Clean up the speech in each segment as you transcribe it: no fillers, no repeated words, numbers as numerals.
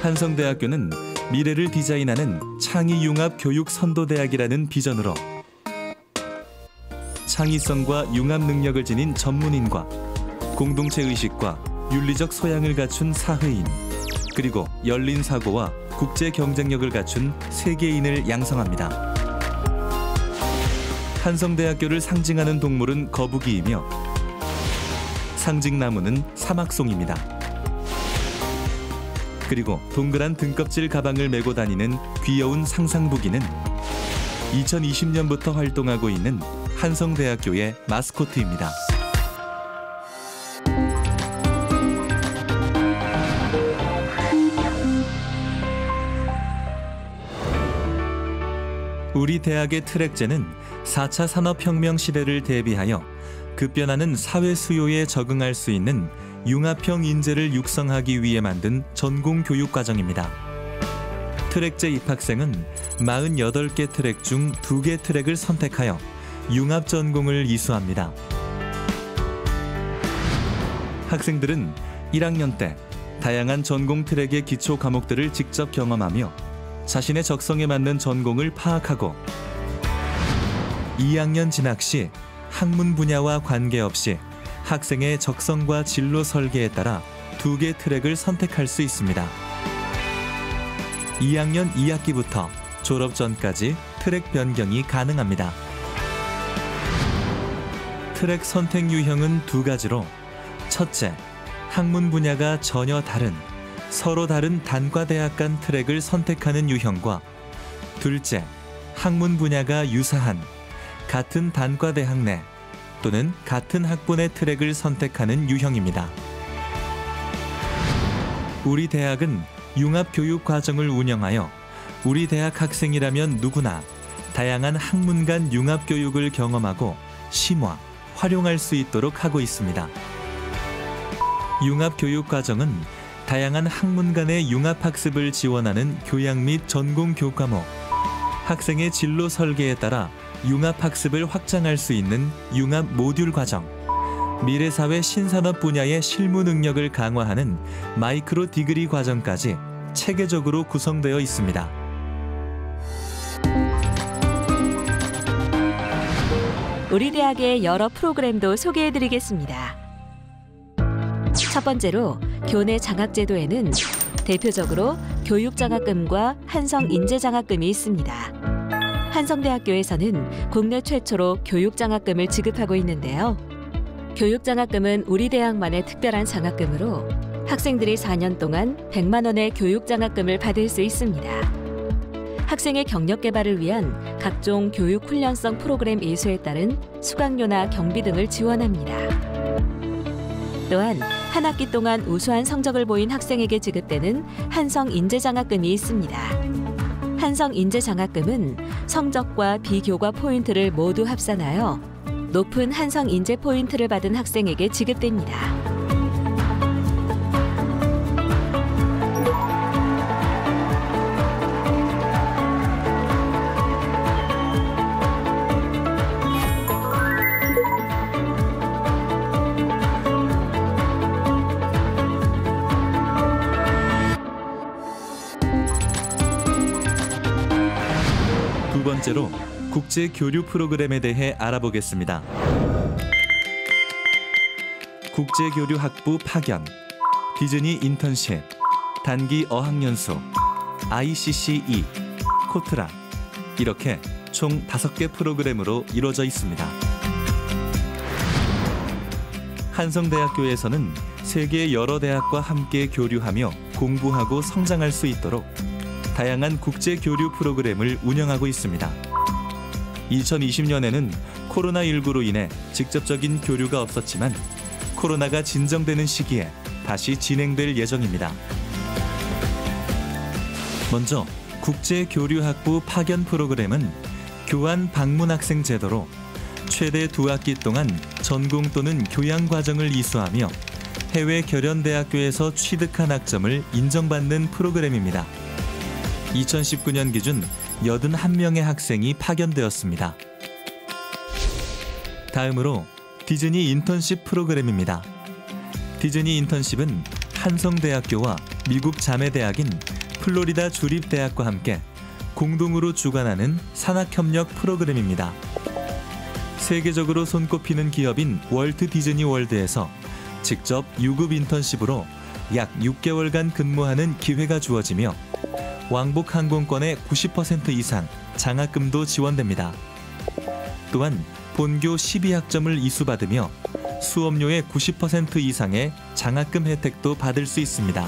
한성대학교는 미래를 디자인하는 창의융합교육선도대학이라는 비전으로 창의성과 융합 능력을 지닌 전문인과 공동체 의식과 윤리적 소양을 갖춘 사회인, 그리고 열린 사고와 국제 경쟁력을 갖춘 세계인을 양성합니다. 한성대학교를 상징하는 동물은 거북이이며 상징나무는 사막송입니다. 그리고 동그란 등껍질 가방을 메고 다니는 귀여운 상상부기는 2020년부터 활동하고 있는 한성대학교의 마스코트입니다. 우리 대학의 트랙제는 4차 산업혁명 시대를 대비하여 급변하는 사회 수요에 적응할 수 있는 융합형 인재를 육성하기 위해 만든 전공 교육 과정입니다. 트랙제 입학생은 48개 트랙 중 2개 트랙을 선택하여 융합 전공을 이수합니다. 학생들은 1학년 때 다양한 전공 트랙의 기초 과목들을 직접 경험하며 자신의 적성에 맞는 전공을 파악하고 2학년 진학 시 학문 분야와 관계없이 학생의 적성과 진로 설계에 따라 2개 트랙을 선택할 수 있습니다. 2학년 2학기부터 졸업 전까지 트랙 변경이 가능합니다. 트랙 선택 유형은 2가지로, 첫째, 학문 분야가 전혀 다른 서로 다른 단과대학 간 트랙을 선택하는 유형과, 둘째, 학문 분야가 유사한 같은 단과대학 내 또는 같은 학번의 트랙을 선택하는 유형입니다. 우리 대학은 융합교육 과정을 운영하여 우리 대학 학생이라면 누구나 다양한 학문 간 융합교육을 경험하고 심화, 활용할 수 있도록 하고 있습니다. 융합교육 과정은 다양한 학문 간의 융합학습을 지원하는 교양 및 전공 교과목, 학생의 진로 설계에 따라 융합학습을 확장할 수 있는 융합 모듈 과정, 미래사회 신산업 분야의 실무 능력을 강화하는 마이크로 디그리 과정까지 체계적으로 구성되어 있습니다. 우리 대학의 여러 프로그램도 소개해드리겠습니다. 첫 번째로 교내 장학제도에는 대표적으로 교육장학금과 한성인재장학금이 있습니다. 한성대학교에서는 국내 최초로 교육장학금을 지급하고 있는데요. 교육장학금은 우리 대학만의 특별한 장학금으로 학생들이 4년 동안 100만 원의 교육장학금을 받을 수 있습니다. 학생의 경력 개발을 위한 각종 교육 훈련성 프로그램 이수에 따른 수강료나 경비 등을 지원합니다. 또한 한 학기 동안 우수한 성적을 보인 학생에게 지급되는 한성인재장학금이 있습니다. 한성인재장학금은 성적과 비교과 포인트를 모두 합산하여 높은 한성인재 포인트를 받은 학생에게 지급됩니다. 두 번째로 국제 교류 프로그램에 대해 알아보겠습니다. 국제 교류 학부 파견, 디즈니 인턴십, 단기 어학연수, ICCE, 코트라, 이렇게 총 5개 프로그램으로 이루어져 있습니다. 한성대학교에서는 세계 여러 대학과 함께 교류하며 공부하고 성장할 수 있도록 다양한 국제 교류 프로그램을 운영하고 있습니다. 2020년에는 코로나19로 인해 직접적인 교류가 없었지만 코로나가 진정되는 시기에 다시 진행될 예정입니다. 먼저 국제 교류 학부 파견 프로그램은 교환 방문 학생 제도로 최대 2학기 동안 전공 또는 교양 과정을 이수하며 해외 결연 대학교에서 취득한 학점을 인정받는 프로그램입니다. 2019년 기준 81명의 학생이 파견되었습니다. 다음으로 디즈니 인턴십 프로그램입니다. 디즈니 인턴십은 한성대학교와 미국 자매대학인 플로리다 주립대학과 함께 공동으로 주관하는 산학협력 프로그램입니다. 세계적으로 손꼽히는 기업인 월트 디즈니 월드에서 직접 유급 인턴십으로 약 6개월간 근무하는 기회가 주어지며 왕복 항공권의 90% 이상 장학금도 지원됩니다. 또한 본교 12학점을 이수받으며 수업료의 90% 이상의 장학금 혜택도 받을 수 있습니다.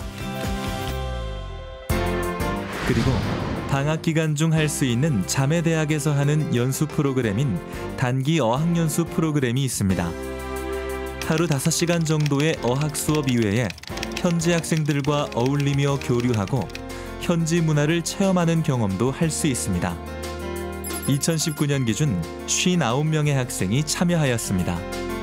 그리고 방학 기간 중 할 수 있는 자매대학에서 하는 연수 프로그램인 단기 어학연수 프로그램이 있습니다. 하루 5시간 정도의 어학 수업 이외에 현지 학생들과 어울리며 교류하고 현지 문화를 체험하는 경험도 할 수 있습니다. 2019년 기준 59명의 학생이 참여하였습니다.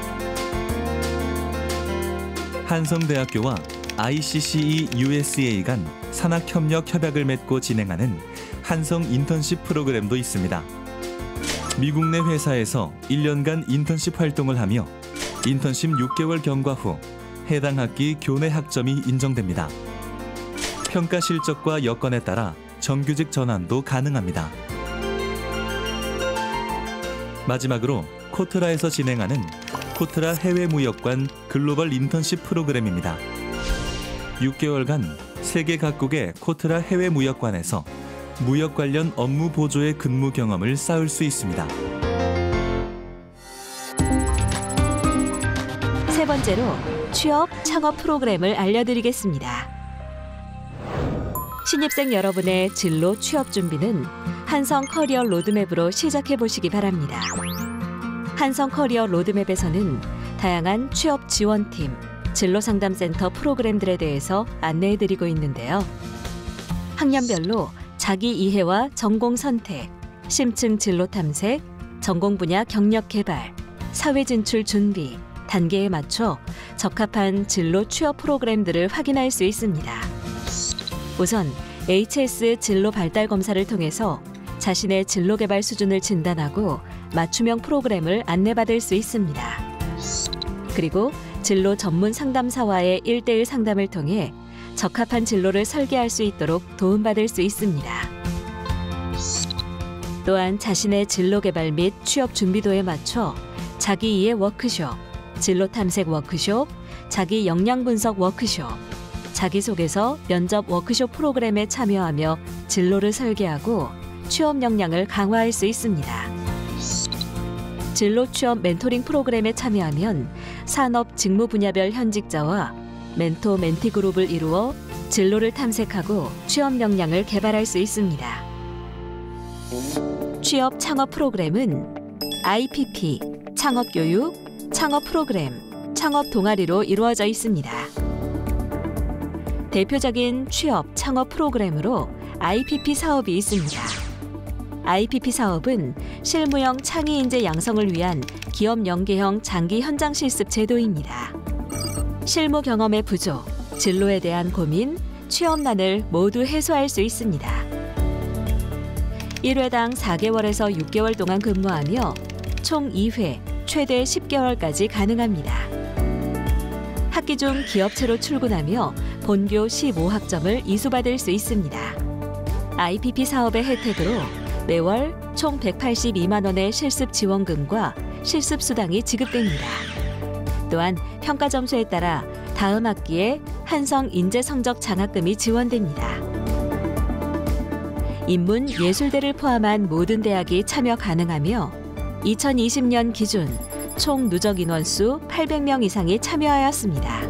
한성대학교와 ICCE USA 간 산학협력 협약을 맺고 진행하는 한성 인턴십 프로그램도 있습니다. 미국 내 회사에서 1년간 인턴십 활동을 하며 인턴십 6개월 경과 후 해당 학기 교내 학점이 인정됩니다. 평가 실적과 여건에 따라 정규직 전환도 가능합니다. 마지막으로 코트라에서 진행하는 코트라 해외무역관 글로벌 인턴십 프로그램입니다. 6개월간 세계 각국의 코트라 해외무역관에서 무역 관련 업무 보조의 근무 경험을 쌓을 수 있습니다. 세 번째로 취업, 창업 프로그램을 알려드리겠습니다. 신입생 여러분의 진로 취업 준비는 한성 커리어 로드맵으로 시작해 보시기 바랍니다. 한성 커리어 로드맵에서는 다양한 취업 지원팀, 진로상담센터 프로그램들에 대해서 안내해드리고 있는데요. 학년별로 자기 이해와 전공 선택, 심층 진로 탐색, 전공 분야 경력 개발, 사회 진출 준비, 단계에 맞춰 적합한 진로 취업 프로그램들을 확인할 수 있습니다. 우선 HS 진로 발달 검사를 통해서 자신의 진로 개발 수준을 진단하고 맞춤형 프로그램을 안내받을 수 있습니다. 그리고 진로 전문 상담사와의 1:1 상담을 통해 적합한 진로를 설계할 수 있도록 도움받을 수 있습니다. 또한 자신의 진로 개발 및 취업 준비도에 맞춰 자기 이해 워크숍, 진로 탐색 워크숍, 자기 역량 분석 워크숍, 자기소개서 면접 워크숍 프로그램에 참여하며 진로를 설계하고 취업 역량을 강화할 수 있습니다. 진로 취업 멘토링 프로그램에 참여하면 산업 직무 분야별 현직자와 멘토 멘티 그룹을 이루어 진로를 탐색하고 취업 역량을 개발할 수 있습니다. 취업 창업 프로그램은 IPP, 창업교육, 창업 프로그램, 창업 동아리로 이루어져 있습니다. 대표적인 취업 창업 프로그램으로 IPP 사업이 있습니다. IPP 사업은 실무형 창의 인재 양성을 위한 기업 연계형 장기 현장 실습 제도입니다. 실무 경험의 부족, 진로에 대한 고민, 취업난을 모두 해소할 수 있습니다. 1회당 4개월에서 6개월 동안 근무하며 총 2회, 최대 10개월까지 가능합니다. 학기 중 기업체로 출근하며 본교 15학점을 이수받을 수 있습니다. IPP 사업의 혜택으로 매월 총 182만 원의 실습 지원금과 실습 수당이 지급됩니다. 또한 평가 점수에 따라 다음 학기에 한성 인재 성적 장학금이 지원됩니다. 인문 예술대를 포함한 모든 대학이 참여 가능하며 2020년 기준 총 누적 인원수 800명 이상이 참여하였습니다.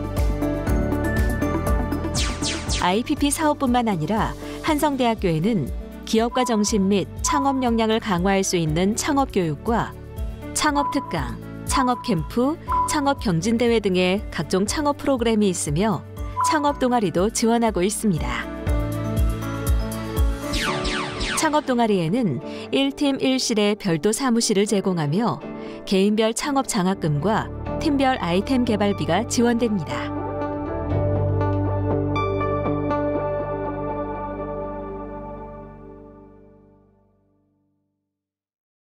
IPP 사업뿐만 아니라 한성대학교에는 기업가 정신 및 창업 역량을 강화할 수 있는 창업 교육과 창업 특강, 창업 캠프, 창업 경진대회 등의 각종 창업 프로그램이 있으며 창업 동아리도 지원하고 있습니다. 창업 동아리에는 1팀 1실의 별도 사무실을 제공하며 개인별 창업 장학금과 팀별 아이템 개발비가 지원됩니다.